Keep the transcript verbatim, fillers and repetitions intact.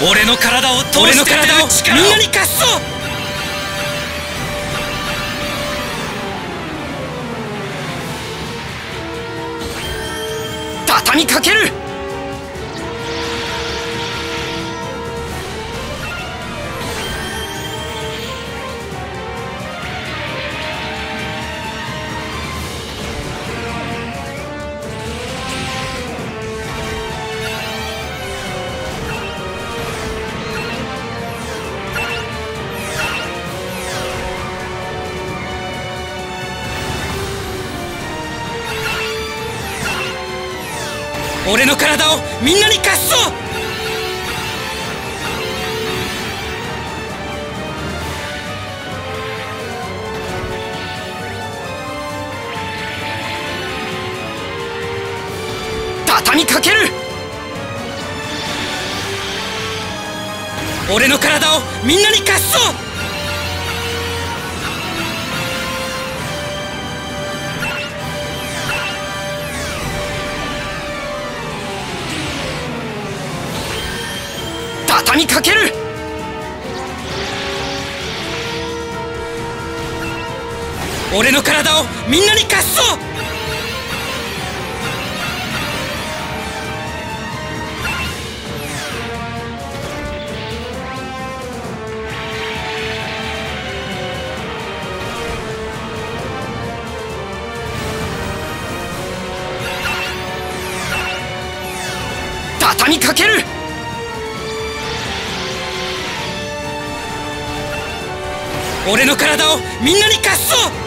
俺の体を通してくれる力をみんなに貸そう。畳みかける。俺の体をみんなに貸そう。畳みかける。俺の体をみんなに貸そう。畳みかける。俺の体をみんなに貸そう。畳みかける。俺の体をみんなに貸そう。